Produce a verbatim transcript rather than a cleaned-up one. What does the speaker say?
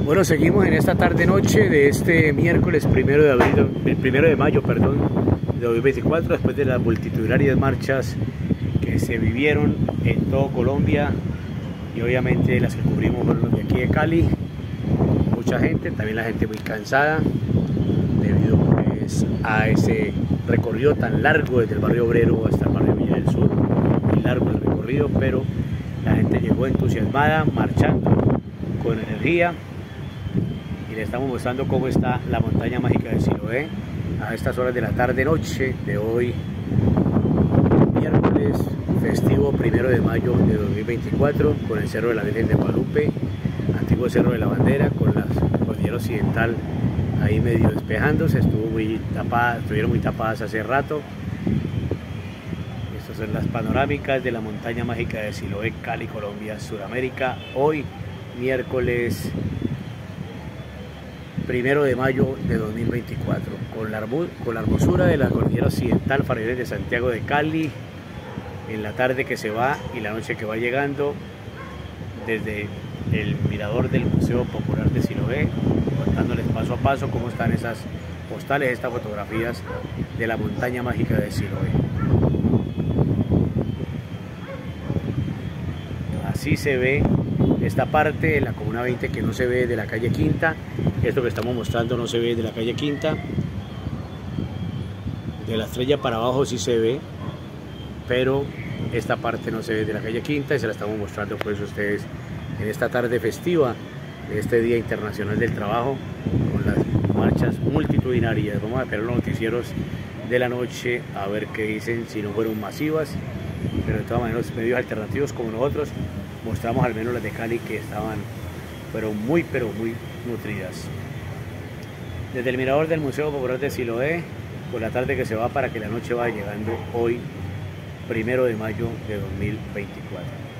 Bueno, seguimos en esta tarde-noche de este miércoles primero de abril, el primero de mayo, perdón, de dos mil veinticuatro, después de las multitudinarias marchas que se vivieron en todo Colombia y obviamente las que cubrimos fueron de aquí de Cali. Mucha gente, también la gente muy cansada debido pues, a ese recorrido tan largo desde el barrio Obrero hasta el barrio Villa del Sur. Muy largo el recorrido, pero la gente llegó entusiasmada, marchando con energía. Y le estamos mostrando cómo está la montaña mágica de Siloé a estas horas de la tarde noche de hoy, miércoles festivo primero de mayo de dos mil veinticuatro, con el Cerro de la Virgen de Guadalupe, antiguo Cerro de la Bandera, con la cordillera occidental ahí medio despejándose. Estuvo muy tapada, estuvieron muy tapadas hace rato. Estas son las panorámicas de la montaña mágica de Siloé, Cali, Colombia, Sudamérica, hoy miércoles primero de mayo de dos mil veinticuatro, con la, con la hermosura de la cordillera occidental, Farellones de Santiago de Cali, en la tarde que se va y la noche que va llegando, desde el mirador del Museo Popular de Siloé, contándoles paso a paso cómo están esas postales, estas fotografías de la montaña mágica de Siloé. Así se ve esta parte de la Comuna veinte que no se ve de la calle Quinta. Esto que estamos mostrando no se ve de la calle Quinta. De la Estrella para abajo sí se ve, pero esta parte no se ve de la calle Quinta y se la estamos mostrando pues a ustedes en esta tarde festiva de este Día Internacional del Trabajo, con las marchas multitudinarias. Vamos a esperar los noticieros de la noche a ver qué dicen, si no fueron masivas, pero de todas maneras los medios alternativos como nosotros mostramos al menos las de Cali, que estaban pero muy pero muy nutridas. Desde el mirador del Museo Popular de Siloé, por la tarde que se va para que la noche vaya llegando hoy primero de mayo de dos mil veinticuatro.